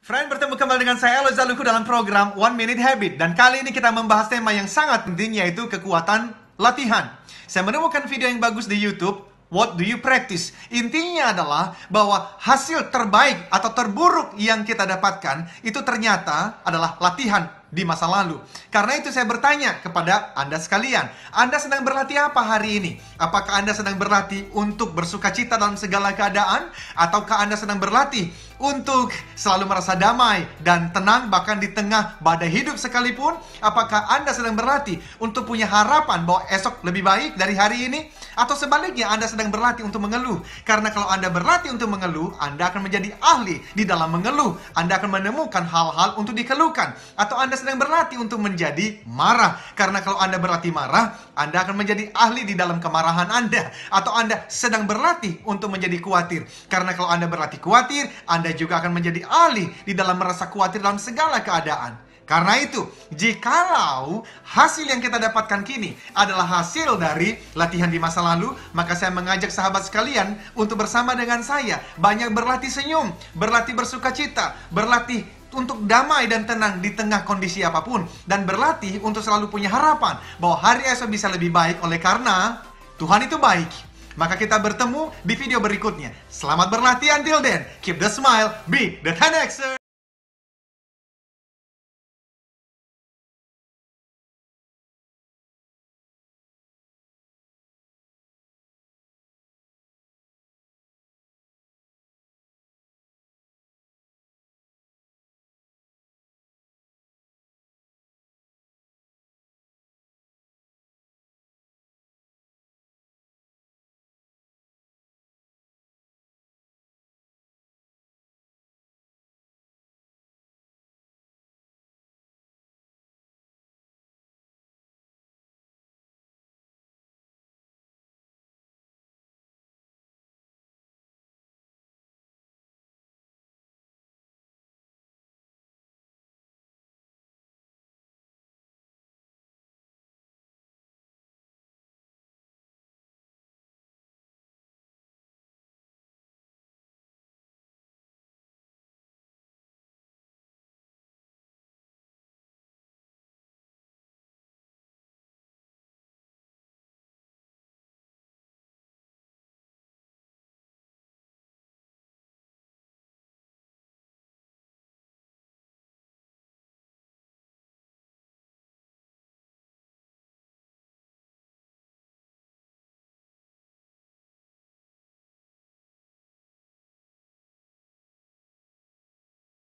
Friend, bertemu kembali dengan saya, Loza Luku, dalam program One Minute Habit. Dan kali ini kita membahas tema yang sangat penting, yaitu kekuatan latihan. Saya menemukan video yang bagus di YouTube, What do you practice? Intinya adalah bahwa hasil terbaik atau terburuk yang kita dapatkan itu ternyata adalah latihan di masa lalu. Karena itu saya bertanya kepada Anda sekalian, Anda sedang berlatih apa hari ini? Apakah Anda sedang berlatih untuk bersukacita dalam segala keadaan? Ataukah Anda sedang berlatih untuk selalu merasa damai dan tenang bahkan di tengah badai hidup sekalipun? Apakah Anda sedang berlatih untuk punya harapan bahwa esok lebih baik dari hari ini? Atau sebaliknya, Anda sedang berlatih untuk mengeluh? Karena kalau Anda berlatih untuk mengeluh, Anda akan menjadi ahli di dalam mengeluh. Anda akan menemukan hal-hal untuk dikeluhkan. Atau Anda sedang berlatih untuk menjadi marah. Karena kalau Anda berlatih marah, Anda akan menjadi ahli di dalam kemarahan Anda. Atau Anda sedang berlatih untuk menjadi khawatir. Karena kalau Anda berlatih khawatir, Anda juga akan menjadi ahli di dalam merasa khawatir dalam segala keadaan. Karena itu, jikalau hasil yang kita dapatkan kini adalah hasil dari latihan di masa lalu, maka saya mengajak sahabat sekalian untuk bersama dengan saya banyak berlatih senyum, berlatih bersukacita, berlatih untuk damai dan tenang di tengah kondisi apapun, dan berlatih untuk selalu punya harapan bahwa hari esok bisa lebih baik oleh karena Tuhan itu baik. Maka kita bertemu di video berikutnya. Selamat berlatih, until then, keep the smile, be the 10xer.